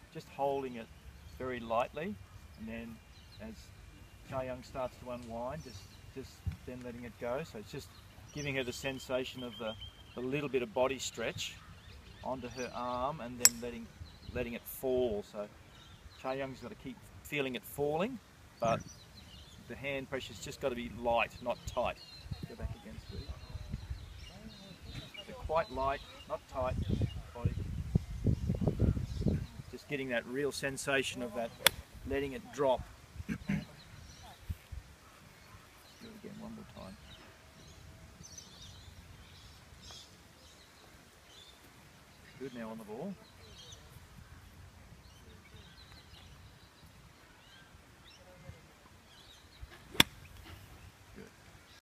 just holding it very lightly, and then as Cha-Young starts to unwind, just then letting it go. So it's just giving her the sensation of the little bit of body stretch onto her arm, and then letting it fall. So Cha-Young's got to keep feeling it falling, but the hand pressure's just got to be light, not tight. Go back against it. So quite light, not tight body. Just getting that real sensation of that, letting it drop. Do it again one more time. Good now on the ball.